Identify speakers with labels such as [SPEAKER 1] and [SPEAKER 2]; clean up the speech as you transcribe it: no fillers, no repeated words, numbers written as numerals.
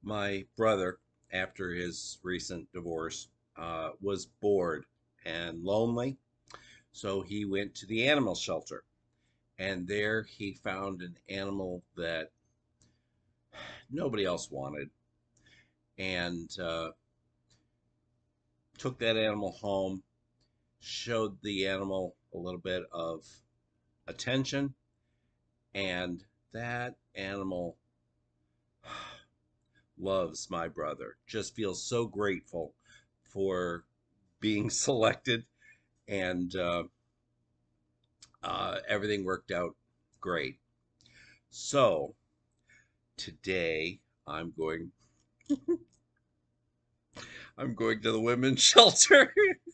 [SPEAKER 1] My brother, after his recent divorce, was bored and lonely, so he went to the animal shelter. And there he found an animal that nobody else wanted, and took that animal home, showed the animal a little bit of attention, and that animal loves my brother. Just feels so grateful for being selected, and everything worked out great. So today I'm going to the women's shelter